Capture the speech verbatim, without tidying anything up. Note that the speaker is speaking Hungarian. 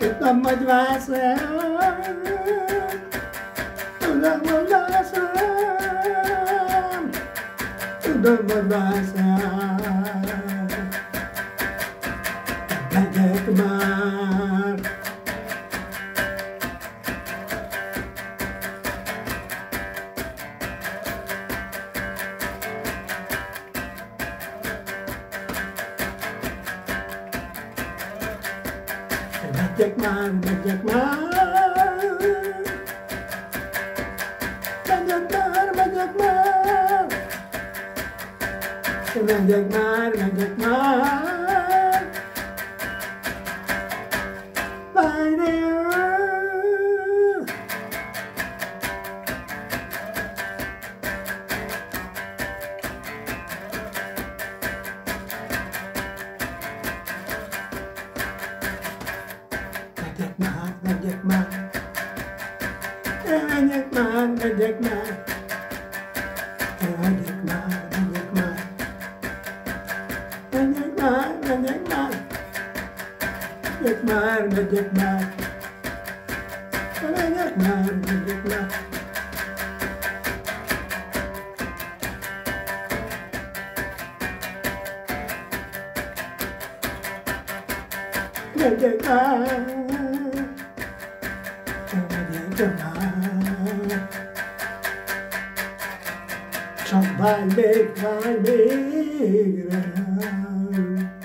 Tudom, hogy vársz rám, tudom, hogy vársz rám, tudom, hogy vársz rám. Megyek már. Megyek már, megyek már. Megyek már, megyek már. Megyek már, megyek már. Várj. Megyek már, megyek már. Megyek már, megyek már. Megyek már, megyek már. Megyek már, megyek már. Megyek már, megyek már. Megyek már, megyek már. Megyek már. Megyek már. Csak várj még, várj még rám.